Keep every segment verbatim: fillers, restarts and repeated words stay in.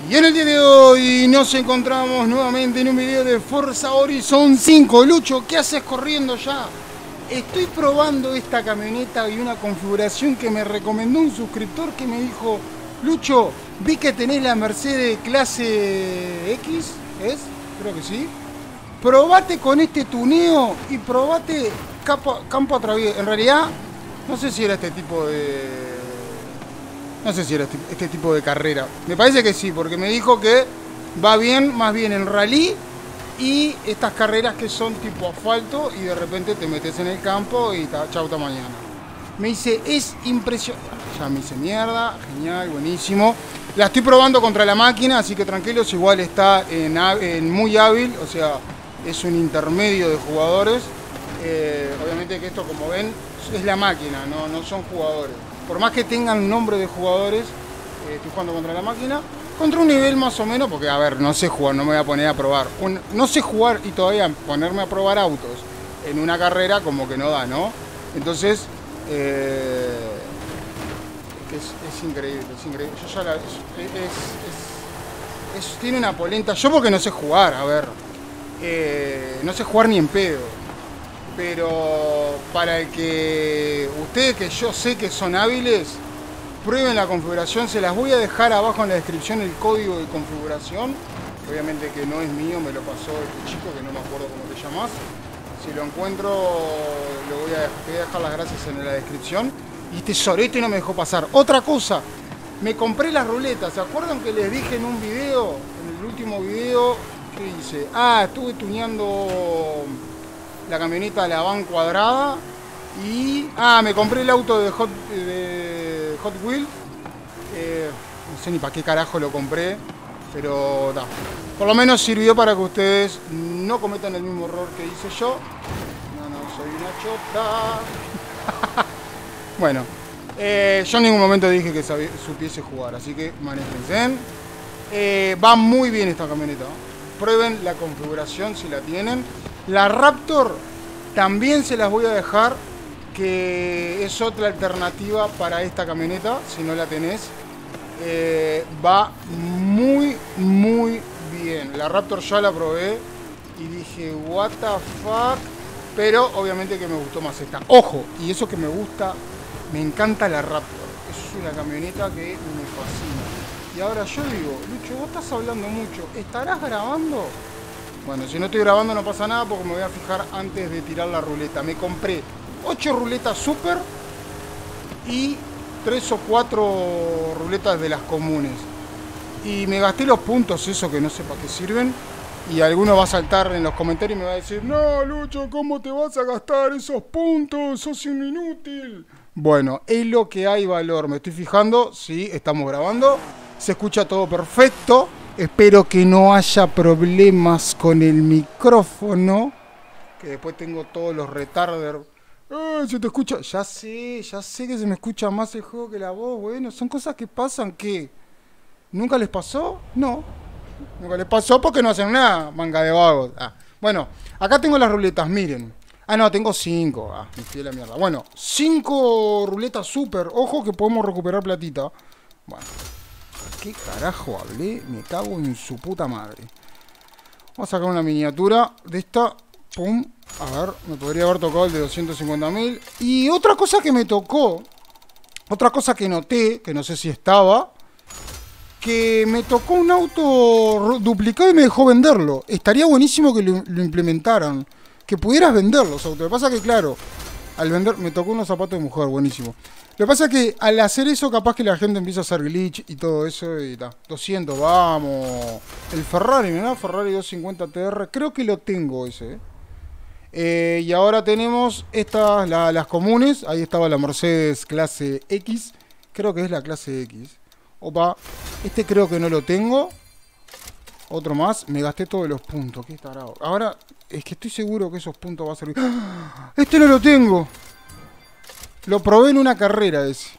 Y en el día de hoy nos encontramos nuevamente en un video de Forza Horizon cinco. Lucho, ¿qué haces corriendo ya? Estoy probando esta camioneta y una configuración que me recomendó un suscriptor que me dijo: Lucho, vi que tenés la Mercedes clase X, ¿es? Creo que sí. Probate con este tuneo y probate campo, campo a través. En realidad, no sé si era este tipo de... No sé si era este, este tipo de carrera. Me parece que sí, porque me dijo que va bien, más bien en rally y estas carreras que son tipo asfalto y de repente te metes en el campo y ta, chau, hasta mañana. Me dice, es impresionante. Ya me hice mierda, genial, buenísimo. La estoy probando contra la máquina, así que tranquilos, igual está en, en muy hábil, o sea, es un intermedio de jugadores. Eh, obviamente que esto, como ven, es la máquina, no, no son jugadores. Por más que tengan nombre de jugadores, eh, estoy jugando contra la máquina, contra un nivel más o menos, porque a ver, no sé jugar, no me voy a poner a probar. Un, no sé jugar y todavía ponerme a probar autos en una carrera como que no da, ¿no? Entonces, eh, es, es increíble, es increíble. Yo ya la, es, es, es, es, tiene una polenta, yo porque no sé jugar, a ver, eh, no sé jugar ni en pedo. Pero para el que ustedes, que yo sé que son hábiles, prueben la configuración. Se las voy a dejar abajo en la descripción el código de configuración. Obviamente que no es mío, me lo pasó este chico que no me acuerdo cómo te llamas. Si lo encuentro, lo voy a, te voy a dejar las gracias en la descripción. Y este sorete no me dejó pasar. Otra cosa, me compré las ruletas. ¿Se acuerdan que les dije en un video, en el último video, qué hice? Ah, estuve tuneando la camioneta de la van cuadrada y... Ah, me compré el auto de Hot, de Hot Wheels. Eh, no sé ni para qué carajo lo compré, pero da. Por lo menos sirvió para que ustedes no cometan el mismo error que hice yo. No, no, soy una chota. Bueno, eh, yo en ningún momento dije que sabía, supiese jugar, así que manéjense. Eh, va muy bien esta camioneta. Prueben la configuración si la tienen. La Raptor también se las voy a dejar, que es otra alternativa para esta camioneta, si no la tenés. Eh, va muy, muy bien. La Raptor ya la probé y dije, what the fuck. Pero obviamente que me gustó más esta. Ojo, y eso que me gusta, me encanta la Raptor. Es una camioneta que me fascina. Y ahora yo digo, Lucho, vos estás hablando mucho, ¿estarás grabando? Bueno, si no estoy grabando no pasa nada porque me voy a fijar antes de tirar la ruleta. Me compré ocho ruletas super y tres o cuatro ruletas de las comunes. Y me gasté los puntos, eso que no sé para qué sirven. Y alguno va a saltar en los comentarios y me va a decir, no, Lucho, ¿cómo te vas a gastar esos puntos? Sos un inútil. Bueno, es lo que hay valor. Me estoy fijando, sí, estamos grabando. Se escucha todo perfecto. Espero que no haya problemas con el micrófono. Que después tengo todos los retarders. ¡Eh, se te escucha! Ya sé, ya sé que se me escucha más el juego que la voz. Bueno, son cosas que pasan que... ¿Nunca les pasó? No. Nunca les pasó porque no hacen nada, manga de vagos. Ah. Bueno, acá tengo las ruletas, miren. Ah, no, tengo cinco. Ah, me fui a la mierda. Bueno, cinco ruletas super. Ojo que podemos recuperar platita. Bueno. ¿Qué carajo hablé? Me cago en su puta madre. Vamos a sacar una miniatura de esta. Pum. A ver, me podría haber tocado el de doscientos cincuenta mil. Y otra cosa que me tocó, otra cosa que noté, que no sé si estaba, que me tocó un auto duplicado y me dejó venderlo. Estaría buenísimo que lo, lo implementaran. Que pudieras vender los autos. Lo que pasa que, claro, al vender... Me tocó unos zapatos de mujer, buenísimo. Lo que pasa es que al hacer eso capaz que la gente empieza a hacer glitch y todo eso y ta. doscientos, vamos. El Ferrari, mirá, Ferrari doscientos cincuenta T R. Creo que lo tengo ese. Eh. Eh, y ahora tenemos estas, la, las comunes. Ahí estaba la Mercedes clase X. Creo que es la clase X. Opa, este creo que no lo tengo. Otro más. Me gasté todos los puntos. Qué tarado. Ahora es que estoy seguro que esos puntos va a servir. ¡Ah! Este no lo tengo. Lo probé en una carrera ese.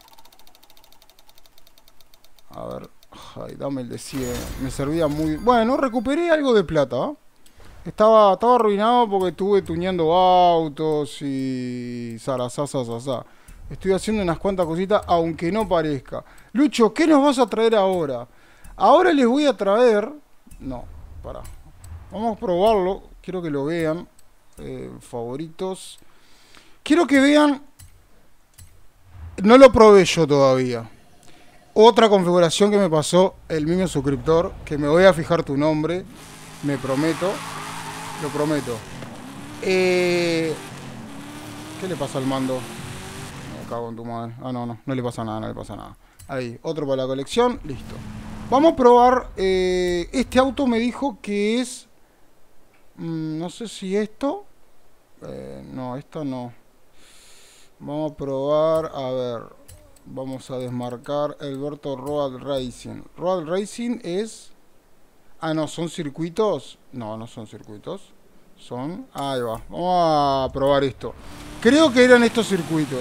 A ver. Ay, dame el de cien. Me servía muy... Bueno, recuperé algo de plata. ¿eh? Estaba, estaba arruinado porque estuve tuneando autos y... Zarasá, zarasá. Estoy haciendo unas cuantas cositas, aunque no parezca. Lucho, ¿qué nos vas a traer ahora? Ahora les voy a traer... No, pará. Vamos a probarlo. Quiero que lo vean. Eh, favoritos. Quiero que vean... No lo probé yo todavía. Otra configuración que me pasó el mismo suscriptor. Que me voy a fijar tu nombre. Me prometo. Lo prometo. Eh... ¿Qué le pasa al mando? Me cago en tu madre. Ah, no, no. No le pasa nada, no le pasa nada. Ahí, otro para la colección. Listo. Vamos a probar. Eh, este auto me dijo que es... Mmm, no sé si esto... Eh, no, esto no. Vamos a probar. A ver. Vamos a desmarcar Alberto Road Racing. Road Racing es... Ah, no, ¿son circuitos? No, no son circuitos. Son... Ahí va. Vamos a probar esto. Creo que eran estos circuitos.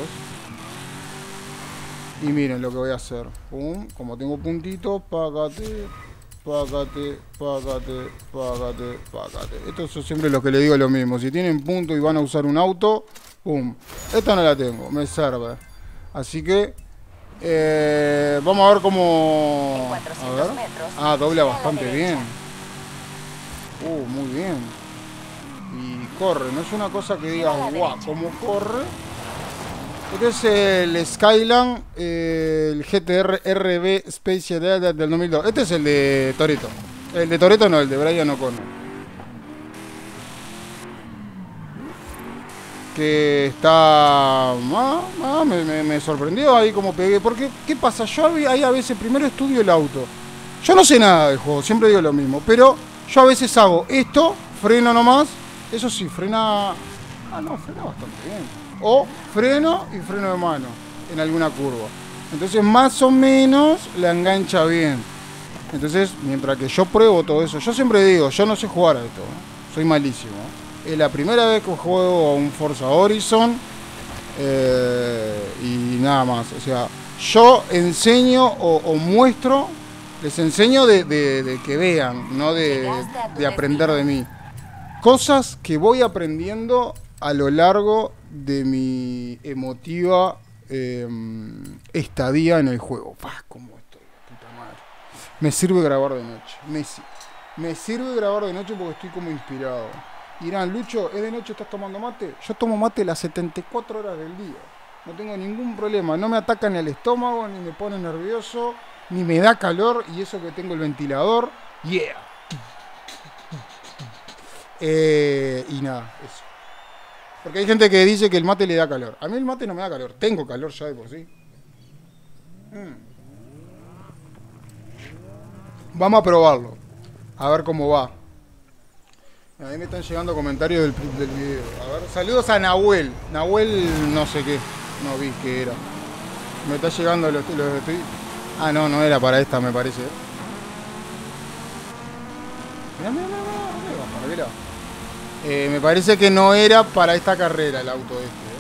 Y miren lo que voy a hacer. Pum, como tengo puntitos, págate, págate, págate, págate, págate. Esto es siempre lo que le digo lo mismo. Si tienen punto y van a usar un auto, pum. Esta no la tengo, me sirve. Así que eh, vamos a ver cómo... A ver. Ah, dobla bastante bien. Uh, muy bien. Y corre, no es una cosa que digas, guau, ¿cómo corre? Este es el Skyline, eh, el G T R R B Special del dos mil dos. Este es el de Toretto. El de Toretto no, el de Brian O'Connor. Que está... Ah, ah, me, me, me sorprendió ahí como pegué. Porque, ¿qué pasa? Yo ahí a veces primero estudio el auto. Yo no sé nada del juego, siempre digo lo mismo. Pero yo a veces hago esto, freno nomás. Eso sí, frena... Ah, no, frena bastante bien. O freno y freno de mano en alguna curva. Entonces más o menos la engancha bien. Entonces, mientras que yo pruebo todo eso, yo siempre digo, yo no sé jugar a esto, ¿eh? Soy malísimo. Es la primera vez que juego a un Forza Horizon eh, y nada más. O sea, yo enseño o, o muestro, les enseño de, de, de que vean, no de, de aprender de mí. Cosas que voy aprendiendo a lo largo de mi emotiva eh, estadía en el juego. Pah, cómo estoy, puta madre. Me sirve grabar de noche. Me, me sirve grabar de noche porque estoy como inspirado. Dirán, Lucho, ¿es de noche, estás tomando mate? Yo tomo mate las setenta y cuatro horas del día. No tengo ningún problema. No me ataca ni el estómago, ni me pone nervioso, ni me da calor. Y eso que tengo el ventilador. Yeah. Eh, y nada, eso. Porque hay gente que dice que el mate le da calor. A mí el mate no me da calor. Tengo calor ya de por sí. Mm. Vamos a probarlo. A ver cómo va. A mí me están llegando comentarios del, del video. A ver, saludos a Nahuel. Nahuel no sé qué. No vi qué era. Me está llegando los, los estoy... Ah, no, no era para esta, me parece. Mirá, mirá, mirá, mirá. ¿Para qué era? Eh, me parece que no era para esta carrera el auto este. ¿eh?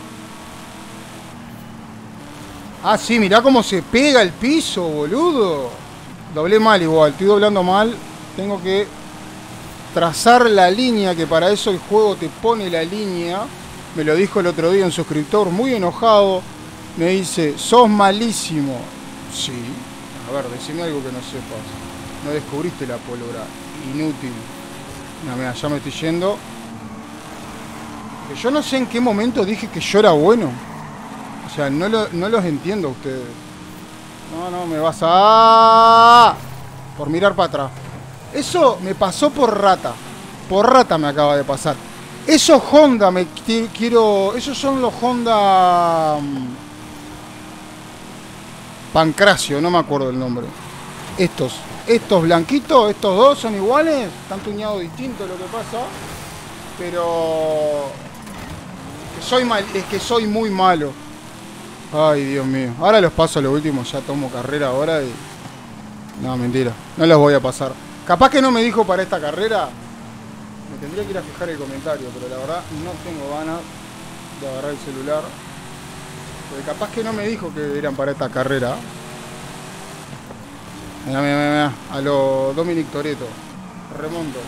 Ah, sí, mirá cómo se pega el piso, boludo. Doblé mal igual, estoy doblando mal. Tengo que trazar la línea, que para eso el juego te pone la línea. Me lo dijo el otro día un suscriptor muy enojado. Me dice, sos malísimo. Sí. A ver, decime algo que no sepas. No descubriste la pólvora. Inútil. No, mira, ya me estoy yendo. Que yo no sé en qué momento dije que yo era bueno. O sea, no, lo, no los entiendo a ustedes. No, no, me vas a... Por mirar para atrás. Eso me pasó por rata. Por rata me acaba de pasar. Esos Honda me quiero... Esos son los Honda... Pancracio, no me acuerdo el nombre. Estos. Estos blanquitos, estos dos son iguales. Están tuñados distintos lo que pasa. Pero... Que soy mal, es que soy muy malo. Ay, Dios mío. Ahora los paso a lo último. Ya tomo carrera ahora y... No, mentira. No los voy a pasar. Capaz que no me dijo para esta carrera. Me tendría que ir a fijar el comentario. Pero la verdad no tengo ganas de agarrar el celular. Porque capaz que no me dijo que eran para esta carrera. Mira, mira, mira. A lo Dominic Toretto. Remonto.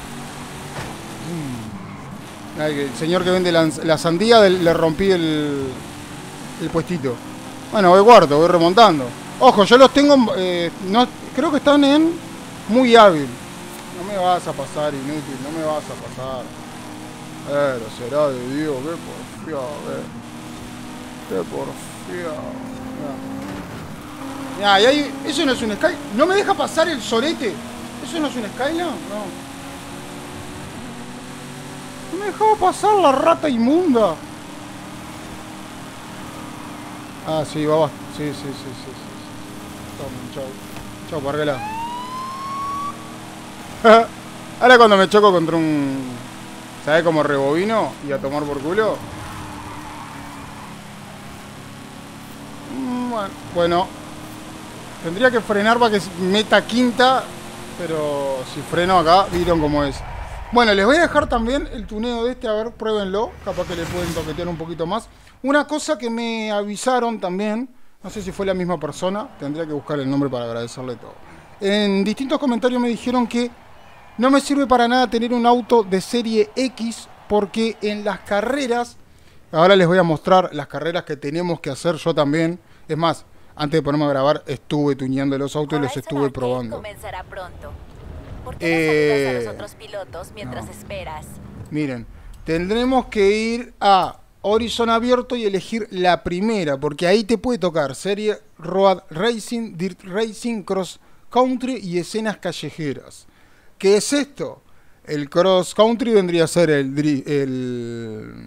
Mm. Ay, el señor que vende la, la sandía del, le rompí el, el puestito. Bueno, voy cuarto, voy remontando. Ojo, yo los tengo... Eh, no, creo que están en muy hábil. No me vas a pasar, inútil, no me vas a pasar. Pero será de Dios, qué porfiado, eh. Qué porfiado. Mira, y ahí, eso no es un Sky. ¿No me deja pasar el sorete? ¿Eso no es un Skyline? No. No me dejaba pasar la rata inmunda. Ah, sí, va, va. Sí, sí, sí, sí, sí. Toma, chau. Chau, parguela. Ahora cuando me choco contra un... ¿Sabes cómo rebobino? Y a tomar por culo. Mm, bueno, bueno. Tendría que frenar para que meta quinta. Pero si freno acá, vieron cómo es. Bueno, les voy a dejar también el tuneo de este. A ver, pruébenlo. Capaz que le pueden toquetear un poquito más. Una cosa que me avisaron también. No sé si fue la misma persona. Tendría que buscar el nombre para agradecerle todo. En distintos comentarios me dijeron que no me sirve para nada tener un auto de serie X. Porque en las carreras... Ahora les voy a mostrar las carreras que tenemos que hacer yo también. Es más, antes de ponerme a grabar, estuve tuneando los autos y los estuve probando. Comenzará pronto. ¿Por qué no saludas a los otros pilotos mientras no. esperas? Miren, tendremos que ir a Horizon Abierto y elegir la primera, porque ahí te puede tocar serie Road Racing, Dirt Racing, Cross Country y escenas callejeras. ¿Qué es esto? El Cross Country vendría a ser el... el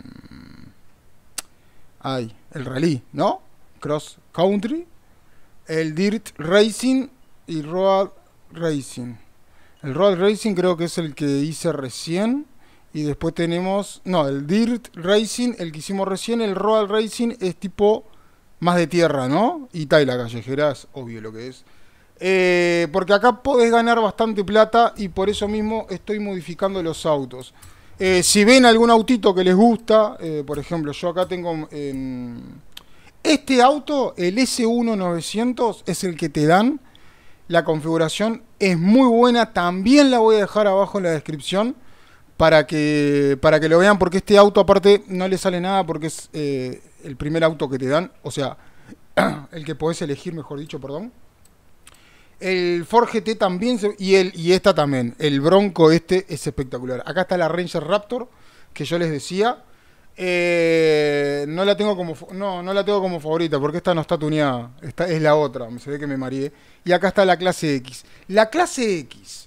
ay, el rally, ¿no? Cross Country. El Dirt Racing y Road Racing. El Road Racing creo que es el que hice recién. Y después tenemos... No, el Dirt Racing, el que hicimos recién. El Road Racing es tipo más de tierra, ¿no? Y tal, la callejera es obvio lo que es. Eh, porque acá podés ganar bastante plata y por eso mismo estoy modificando los autos. Eh, si ven algún autito que les gusta, eh, por ejemplo, yo acá tengo... en este auto, el S uno novecientos, es el que te dan. La configuración es muy buena. También la voy a dejar abajo en la descripción para que, para que lo vean. Porque este auto aparte no le sale nada porque es eh, el primer auto que te dan. O sea, el que podés elegir, mejor dicho, perdón. El Ford G T también. Se, y, el, y esta también. El Bronco este es espectacular. Acá está la Ranger Raptor que yo les decía. Eh, no la tengo como no, no la tengo como favorita porque esta no está tuneada, esta es la otra, se ve que me mareé. Y acá está la clase X. La clase X,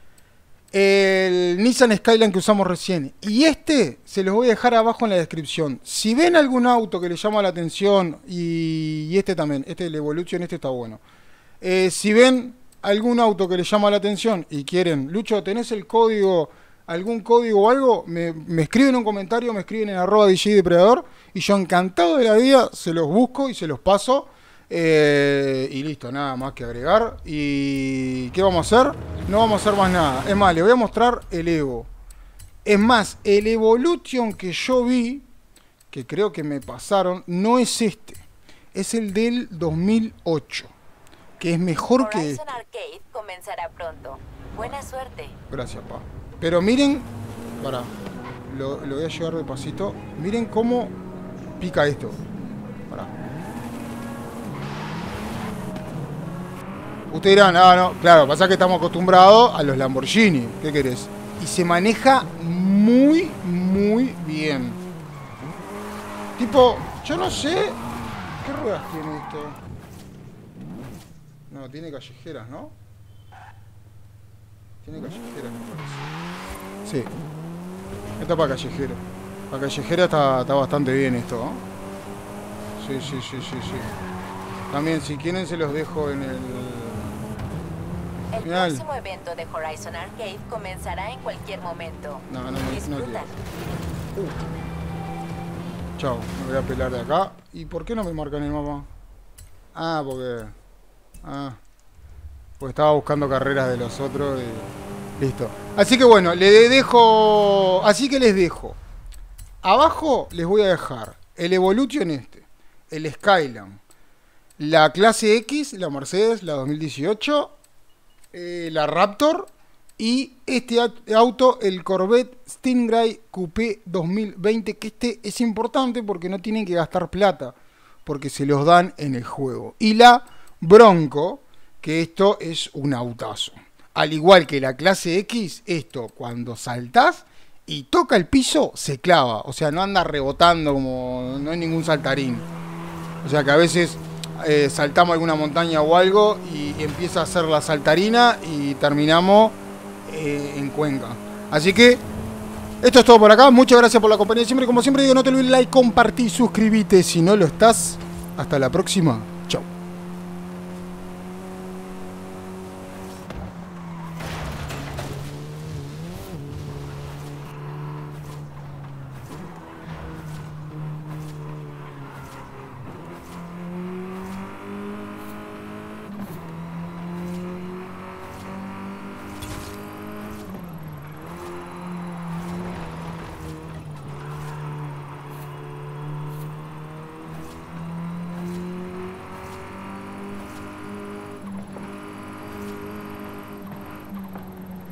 el Nissan Skyline que usamos recién, y este se los voy a dejar abajo en la descripción. Si ven algún auto que les llama la atención, y, y este también, este el Evolution, este está bueno. Eh, si ven algún auto que les llama la atención y quieren, Lucho, ¿tenés el código? Algún código o algo, me, me escriben en un comentario, me escriben en arroba D J Depredador y yo encantado de la vida se los busco y se los paso. Eh, y listo, nada más que agregar. ¿Y qué vamos a hacer? No vamos a hacer más nada. Es más, les voy a mostrar el Evo. Es más, el Evolution que yo vi, que creo que me pasaron, no es este. Es el del dos mil ocho, que es mejor Horizon que este. Arcade comenzará pronto. Buena suerte. Gracias, pa. Pero miren, para, lo, lo voy a llevar de pasito. Miren cómo pica esto. Para. Ustedes dirán, ah, no, claro, pasa que estamos acostumbrados a los Lamborghini. ¿Qué querés? Y se maneja muy, muy bien. Tipo, yo no sé. ¿Qué ruedas tiene esto? No, tiene callejeras, ¿no? Tiene callejeras, me parece. Sí. Esta para callejera. Para callejera está, está bastante bien esto, ¿no? Sí, sí, sí, sí, sí. También, si quieren, se los dejo en el... El final. próximo evento de Horizon Arcade comenzará en cualquier momento. No, no, no, no Disfruta. quiero. Uh. Chao, me voy a pelar de acá. ¿Y por qué no me marcan el mapa? Ah, porque... Ah... Pues estaba buscando carreras de los otros y... Listo. Así que bueno, le dejo... Así que les dejo. Abajo les voy a dejar el Evolution este, el Skyline, la clase X, la Mercedes, la dos mil dieciocho, eh, la Raptor y este auto, el Corvette Stingray Coupé dos mil veinte, que este es importante porque no tienen que gastar plata, porque se los dan en el juego. Y la Bronco, que esto es un autazo. Al igual que la clase X, esto cuando saltás y toca el piso, se clava. O sea, no anda rebotando como... no es ningún saltarín. O sea que a veces eh, saltamos alguna montaña o algo y empieza a hacer la saltarina y terminamos eh, en Cuenca. Así que esto es todo por acá. Muchas gracias por la compañía. Siempre, como siempre digo, no te olvides like, compartir, suscribite si no lo estás. Hasta la próxima. Chau.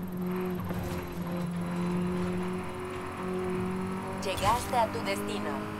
Llegaste a tu destino.